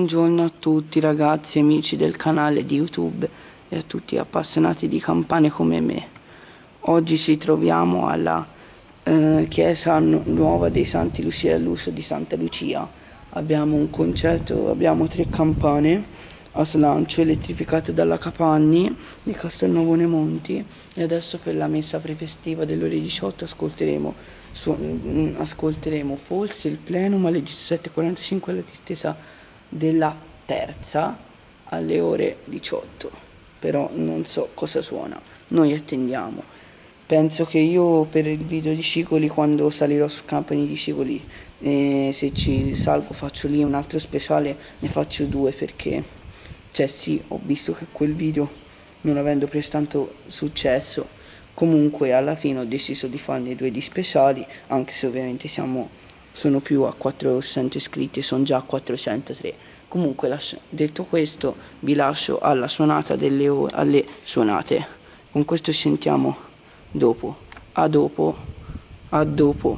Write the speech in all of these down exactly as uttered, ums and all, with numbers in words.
Buongiorno a tutti ragazzi e amici del canale di YouTube e a tutti appassionati di campane come me. Oggi ci troviamo alla eh, chiesa nuova dei Santi Lucia e Lucio di Santa Lucia. Abbiamo un concerto, abbiamo tre campane a slancio elettrificate dalla Capanni di Castelnuovo nei Monti, e adesso per la messa prefestiva delle ore diciotto ascolteremo, su, mh, ascolteremo forse il plenum alle diciassette e quarantacinque alla distesa della terza alle ore diciotto, però non so cosa suona, noi attendiamo. Penso che io per il video di Cicoli, quando salirò su Campani di Cicoli, eh, se ci salgo faccio lì un altro speciale, ne faccio due, perché cioè sì, ho visto che quel video, non avendo preso tanto successo, comunque alla fine ho deciso di farne due di speciali, anche se ovviamente siamo sono più a quattrocento iscritti, sono già a quattrocentotre. Comunque, lascia, detto questo, vi lascio alla suonata delle ore, alle suonate. Con questo ci sentiamo dopo. A dopo. A dopo.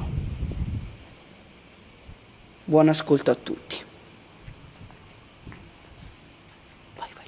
Buon ascolto a tutti. Vai, vai.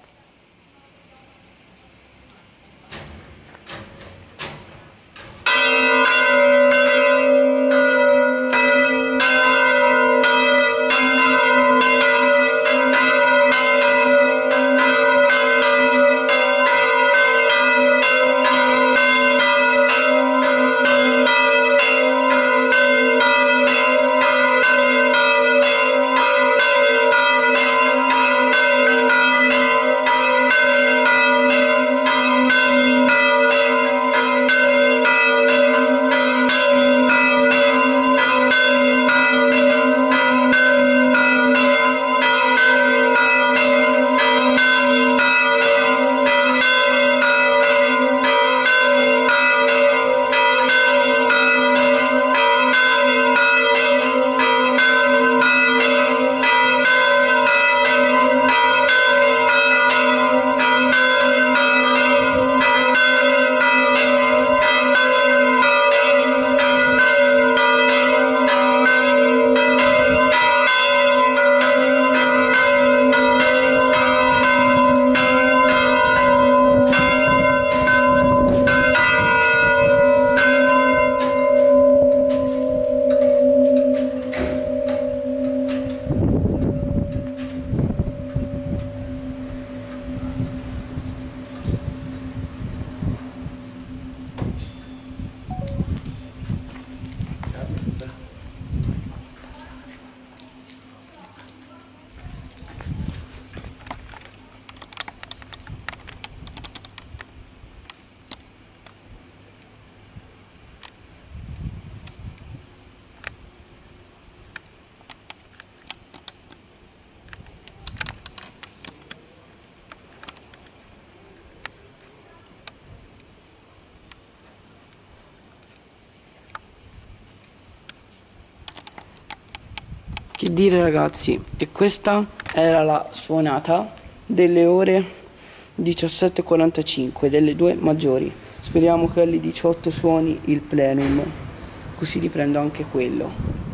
Che dire ragazzi, e questa era la suonata delle ore diciassette e quarantacinque delle due maggiori. Speriamo che alle diciotto suoni il plenum, così riprendo anche quello.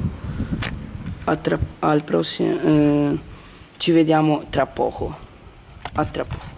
A tra, al prossimo, eh, ci vediamo tra poco. A tra poco.